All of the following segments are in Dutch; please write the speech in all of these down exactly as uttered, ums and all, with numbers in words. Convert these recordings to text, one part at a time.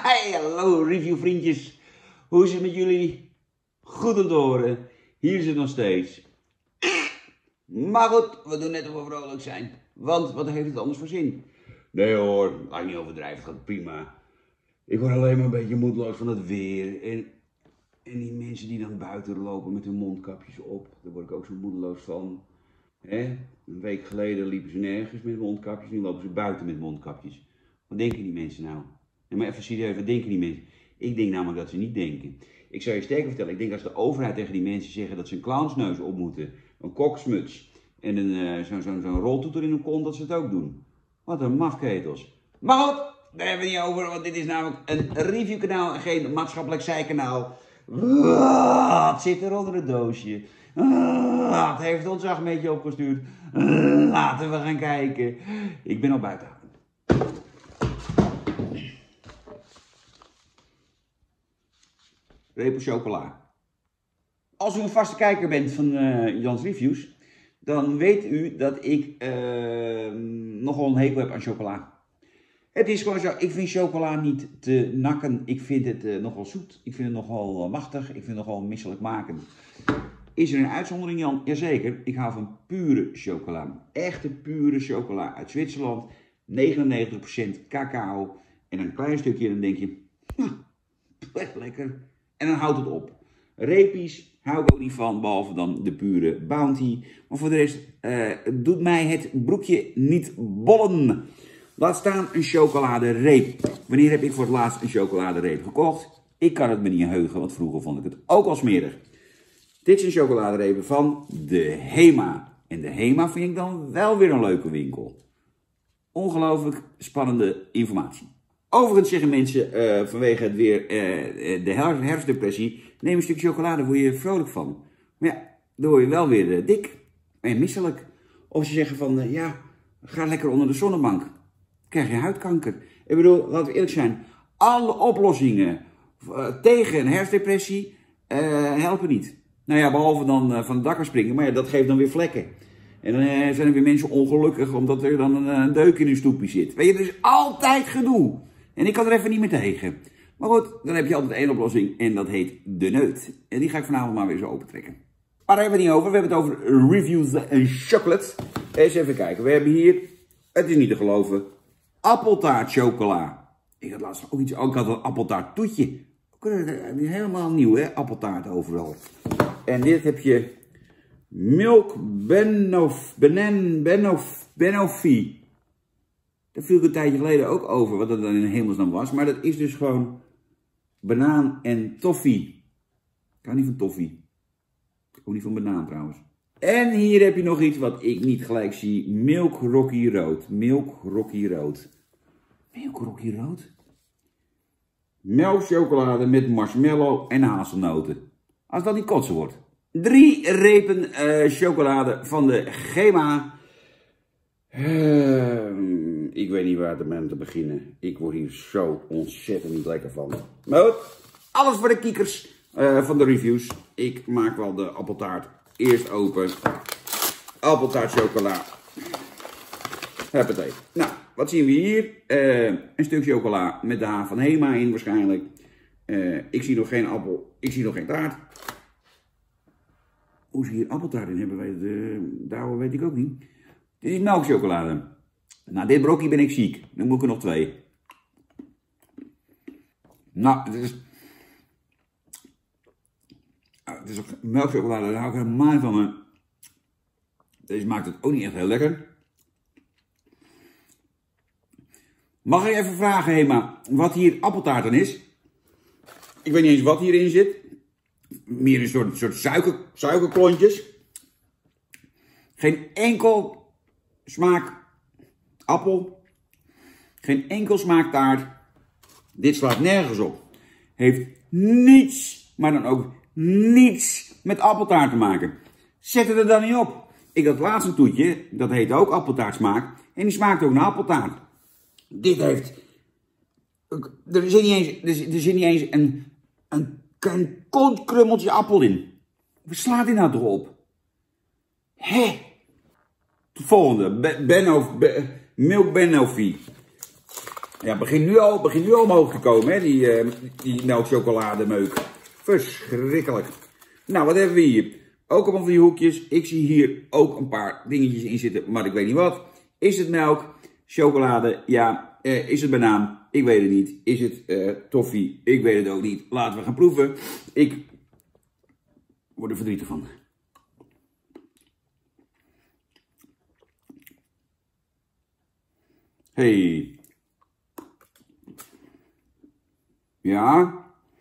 Hey, hallo reviewvriendjes. Hoe is het met jullie? Goed om te horen. Hier is het nog steeds. Maar goed, we doen net of we vrolijk zijn. Want wat heeft het anders voor zin? Nee hoor, laat ik niet overdrijven, het gaat prima. Ik word alleen maar een beetje moedeloos van het weer. En, en die mensen die dan buiten lopen met hun mondkapjes op. Daar word ik ook zo moedeloos van. He? Een week geleden liepen ze nergens met mondkapjes. Nu lopen ze buiten met mondkapjes. Wat denken die mensen nou? Nee, maar even serieus, wat denken die mensen? Ik denk namelijk dat ze niet denken. Ik zou je sterker vertellen, ik denk als de overheid tegen die mensen zeggen dat ze een clownsneus op moeten, een koksmuts en een, uh, zo'n zo, zo roltoeter in hun kont, dat ze het ook doen. Wat een mafketels. Maar goed, daar hebben we het niet over, want dit is namelijk een reviewkanaal en geen maatschappelijk zijkanaal. Het zit er onder het doosje. Het heeft ons Ahmedje opgestuurd. Laten we gaan kijken. Ik ben al buiten. Repen chocola. Als u een vaste kijker bent van uh, Jans Reviews, dan weet u dat ik uh, nogal een hekel heb aan chocola. Het is gewoon zo, ik vind chocola niet te nakken. Ik vind het uh, nogal zoet. Ik vind het nogal uh, machtig. Ik vind het nogal misselijkmakend. Is er een uitzondering, Jan? Jazeker. Ik hou van pure chocola. Echte pure chocola uit Zwitserland. negenennegentig procent cacao. En een klein stukje, dan denk je, nou, echt lekker. En dan houdt het op. Repies hou ik ook niet van, behalve dan de pure Bounty. Maar voor de rest uh, doet mij het broekje niet bollen. Laat staan een chocoladereep. Wanneer heb ik voor het laatst een chocoladereep gekocht? Ik kan het me niet heugen, want vroeger vond ik het ook al smerig. Dit zijn chocoladerepen van de Hema. En de Hema vind ik dan wel weer een leuke winkel. Ongelooflijk spannende informatie. Overigens zeggen mensen uh, vanwege het weer uh, de herfstdepressie, neem een stuk chocolade, daar word je vrolijk van. Maar ja, dan word je wel weer uh, dik en misselijk. Of ze zeggen van, uh, ja, ga lekker onder de zonnebank. Dan krijg je huidkanker. Ik bedoel, laten we eerlijk zijn, alle oplossingen uh, tegen een herfstdepressie uh, helpen niet. Nou ja, behalve dan uh, van het dak springen, maar ja, dat geeft dan weer vlekken. En dan uh, zijn er weer mensen ongelukkig omdat er dan een, een deuk in hun stoepje zit. Weet je, er is altijd gedoe. En ik kan er even niet meer tegen. Maar goed, dan heb je altijd één oplossing en dat heet de neut. En die ga ik vanavond maar weer zo opentrekken. Maar daar hebben we het niet over. We hebben het over reviews en chocolate. Eens even kijken. We hebben hier, het is niet te geloven, appeltaart chocola. Ik had laatst ook iets, ook had een appeltaart toetje. Helemaal nieuw hè, appeltaart overal. En dit heb je Milk Benof, Benen, Benof, Benofi. Daar viel ik een tijdje geleden ook over, wat dat dan in hemelsnaam was. Maar dat is dus gewoon banaan en toffee. Ik hou niet van toffee. Ook niet van banaan trouwens. En hier heb je nog iets wat ik niet gelijk zie. Milk Rocky Road. Milk Rocky Road. Milk Rocky Road? Melkchocolade met marshmallow en hazelnoten. Als dat niet kotsen wordt. Drie repen uh, chocolade van de Gema. Uh, ik weet niet waar te beginnen. Ik word hier zo ontzettend niet lekker van. Maar goed, alles voor de kiekers uh, van de reviews. Ik maak wel de appeltaart eerst open. Appeltaart chocola. Huppatee. Nou, wat zien we hier? Uh, een stuk chocola met de H van Hema in waarschijnlijk. Uh, ik zie nog geen appel. Ik zie nog geen taart. Hoe ze hier appeltaart in hebben, weet, uh, daar weet ik ook niet. Dit is melkchocolade. Nou, dit brokje ben ik ziek. Dan moet ik er nog twee. Nou, het is... Het is ook melkchocolade, daar hou ik helemaal van. Maar deze maakt het ook niet echt heel lekker. Mag ik even vragen, Hema, wat hier appeltaart dan is? Ik weet niet eens wat hierin zit. Meer een soort, soort suiker, suikerklontjes. Geen enkel smaak appel. Geen enkel smaak taart. Dit slaat nergens op. Heeft niets, maar dan ook niets met appeltaart te maken. Zet het er dan niet op. Ik had laatst een toetje, dat heet ook appeltaartsmaak. En die smaakt ook naar appeltaart. Dit heeft... Er zit niet eens, er zit niet eens een, een, een kontkrummeltje appel in. Waar slaat die nou toch op? Hé? De volgende. Be, Benof, Be, Milk Benofi. Ja, begint nu al, begint nu al omhoog te komen, hè, die, uh, die melkchocolademeuk. Verschrikkelijk. Nou, wat hebben we hier? Ook allemaal van die hoekjes. Ik zie hier ook een paar dingetjes in zitten, maar ik weet niet wat. Is het melk? Chocolade? Ja. Uh, is het banaan? Ik weet het niet. Is het uh, toffee? Ik weet het ook niet. Laten we gaan proeven. Ik word er verdrietig van. Hey. Ja.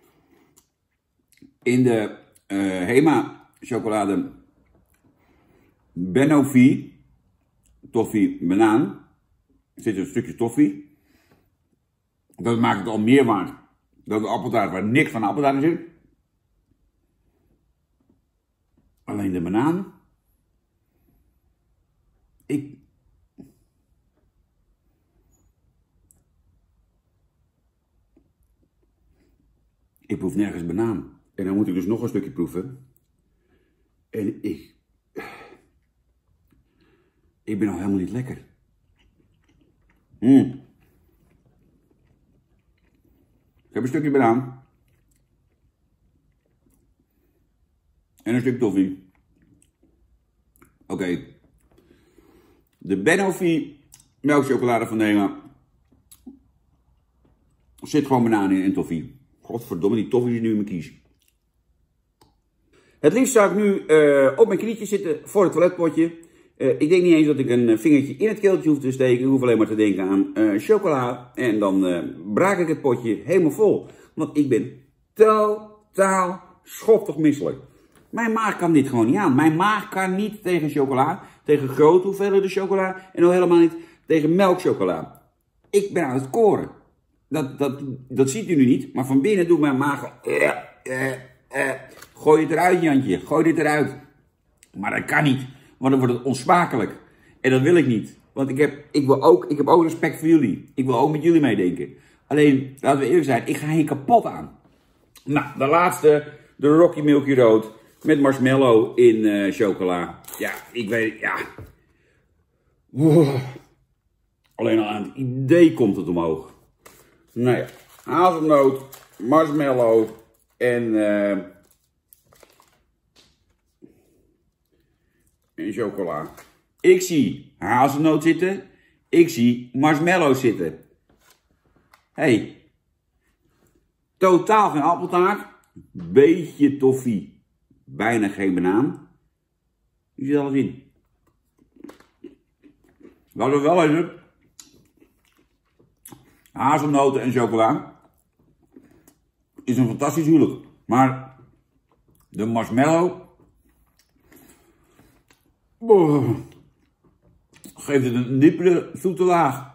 In de uh, Hema chocolade Benofie toffee banaan zit een stukje toffee. Dat maakt het al meer waard dan de appeltaart waar niks van appeltaart in zit. Alleen de banaan. Ik... Ik proef nergens banaan. En dan moet ik dus nog een stukje proeven. En ik... Ik ben al helemaal niet lekker. Mm. Ik heb een stukje banaan. En een stuk toffee. Oké. Okay. De Benofie melkchocolade van de Hema. Er zit gewoon banaan in en toffee. Godverdomme, die toffee is nu in mijn kies. Het liefst zou ik nu uh, op mijn knietjes zitten voor het toiletpotje. Uh, ik denk niet eens dat ik een vingertje in het keeltje hoef te steken. Ik hoef alleen maar te denken aan uh, chocola. En dan uh, braak ik het potje helemaal vol. Want ik ben totaal schoftig misselijk. Mijn maag kan dit gewoon niet aan. Mijn maag kan niet tegen chocola. Tegen grote hoeveelheden chocola. En al helemaal niet tegen melkchocola. Ik ben aan het koren. Dat, dat, dat ziet u nu niet. Maar van binnen doet mijn maag... Uh, uh, uh, gooi het eruit, Jantje. Gooi dit eruit. Maar dat kan niet. Want dan wordt het onsmakelijk. En dat wil ik niet. Want ik heb, ik, wil ook, ik heb ook respect voor jullie. Ik wil ook met jullie meedenken. Alleen, laten we eerlijk zijn, ik ga hier kapot aan. Nou, de laatste, de Rocky Milky Road. Met marshmallow in uh, chocola. Ja, ik weet, ja. Oeh. Alleen al aan het idee komt het omhoog. Nou ja, hazelnoot, marshmallow en... Uh, en chocola. Ik zie hazelnoot zitten. Ik zie marshmallow zitten. Hey. Totaal geen appeltaart. Beetje toffee. Bijna geen banaan. Je ziet alles in. Wat we wel even. Hazelnoten en chocola. Is een fantastisch huwelijk. Maar de marshmallow... Oh, geeft het een diepere, zoete laag.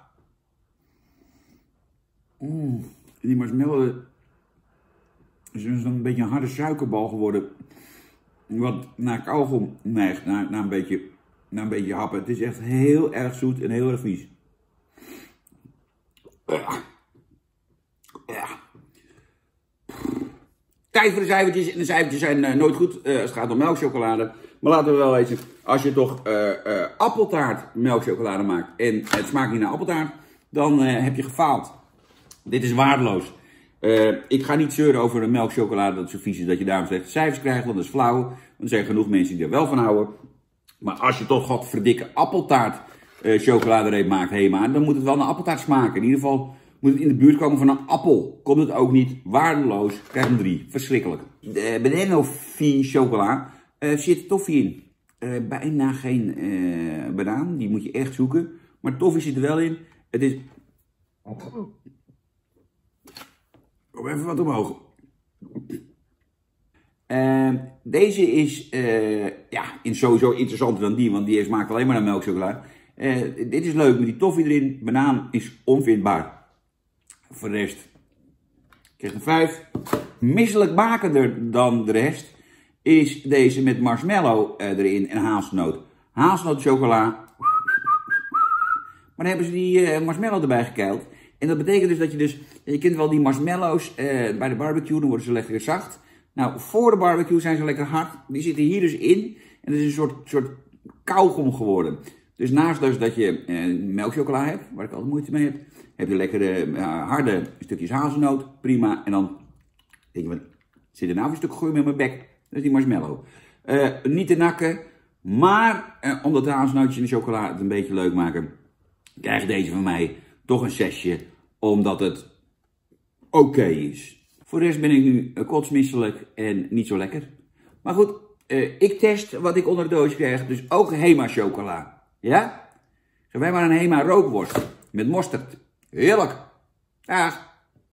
Mm, die marshmallow is dus een beetje een harde suikerbal geworden. Wat naar kauwgom neigt, naar, naar, een beetje, naar een beetje happen. Het is echt heel erg zoet en heel erg vies. Ja. Ja. Tijd voor de cijfertjes. En de cijfertjes zijn uh, nooit goed uh, als het gaat om melkchocolade. Maar laten we wel weten, als je toch uh, uh, appeltaart melkchocolade maakt en het smaakt niet naar appeltaart, dan uh, heb je gefaald. Dit is waardeloos. Uh, ik ga niet zeuren over een melkchocolade dat zo vies is dat je daarom slechte cijfers krijgt, want dat is flauw. Want er zijn genoeg mensen die er wel van houden. Maar als je toch godverdikke appeltaart uh, chocoladereep maakt, Hema, dan moet het wel naar appeltaart smaken. In ieder geval moet het in de buurt komen van een appel. Komt het ook niet, waardeloos, krijg een drie. Verschrikkelijk. De Benofie chocola uh, zit toffee in. Uh, bijna geen uh, banaan, die moet je echt zoeken. Maar toffee zit er wel in. Het is... Kom even wat omhoog. Uh, deze is uh, ja, in sowieso interessanter dan die, want die smaakt alleen maar naar melkchocola. Uh, dit is leuk met die toffee erin. Banaan is onvindbaar. Voor de rest krijg een vijf. Misselijkmakender dan de rest is deze met marshmallow uh, erin en hazelnoot. Hazelnoot chocola. Maar dan hebben ze die uh, marshmallow erbij gekeild. En dat betekent dus dat je dus, je kent wel die marshmallows uh, bij de barbecue, dan worden ze lekker zacht. Nou, voor de barbecue zijn ze lekker hard. Die zitten hier dus in. En het is een soort, soort kauwgom geworden. Dus naast dus dat je uh, melkchocola hebt, waar ik altijd moeite mee heb, Heb je lekkere uh, harde stukjes hazelnoot, prima. En dan denk je, wat zit er nou een stuk groei met mijn bek? Dat is die marshmallow. Uh, niet te nakken, maar uh, omdat de hazelnootjes en de chocola het een beetje leuk maken, krijgt deze van mij toch een zesje, omdat het oké okay is. Voor de rest ben ik nu uh, kotsmisselijk en niet zo lekker. Maar goed, uh, ik test wat ik onder de doos krijg, dus ook Hema chocola. Ja? Zo wij maar een Hema rookworst met mosterd. Heerlijk. Dag.